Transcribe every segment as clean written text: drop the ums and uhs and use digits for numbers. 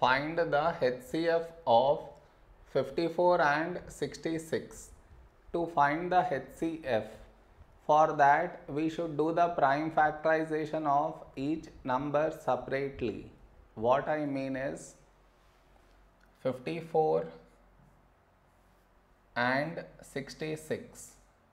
Find the HCF of 54 and 66. To find the HCF, for that we should do the prime factorization of each number separately. What I mean is 54 and 66.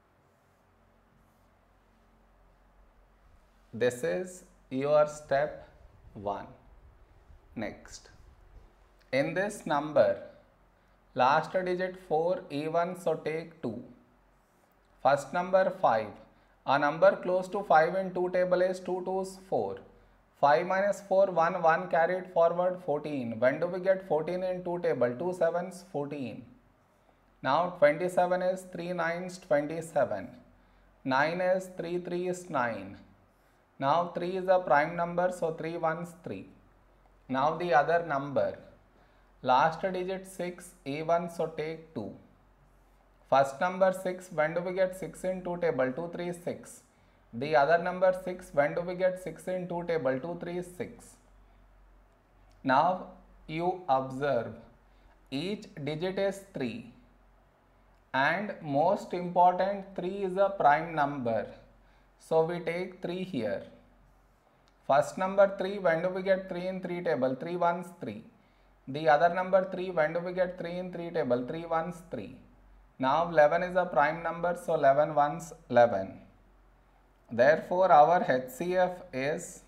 This is your step 1. Next, in this number, last digit 4 even, so take 2. First number 5. A number close to 5 in 2 table is 2 2s 4. 5 minus 4, 1, 1 carried forward 14. When do we get 14 in 2 table? 2 7s 14. Now 27 is 3 9s 27. 9 is 3 3s 9. Now 3 is a prime number, so 3 1s 3. Now the other number, last digit 6 even, so take 2. First number 6, when do we get 6 in 2 table? 2 3 6. The other number 6, when do we get 6 in 2 table? 2 3 6. Now you observe, each digit is 3 and most important, 3 is a prime number, so we take 3 here. First number 3, when do we get 3 in 3 table? 3 1s 3. The other number 3, when do we get 3 in 3 table? 3 1s 3. Now 11 is a prime number, so 11 1s 11. Therefore our HCF is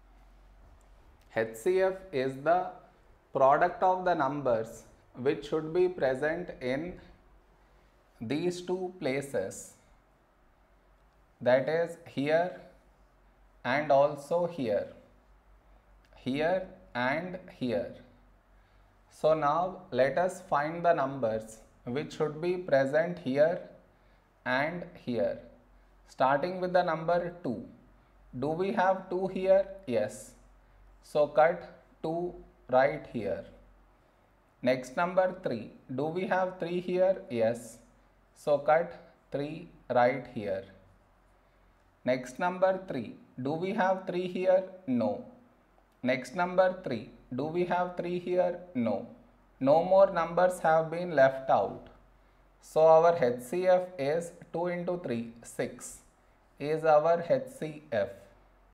the product of the numbers which should be present in these two places, that is here and also here, here and here. So now let us find the numbers which should be present here and here. Starting with the number 2. Do we have 2 here? Yes. So cut 2 right here. Next number 3. Do we have 3 here? Yes. So cut 3 right here. Next number 3. Do we have 3 here? No. Next number 3. Do we have 3 here? No. No more numbers have been left out. So our HCF is 2 into 3, 6 is our HCF.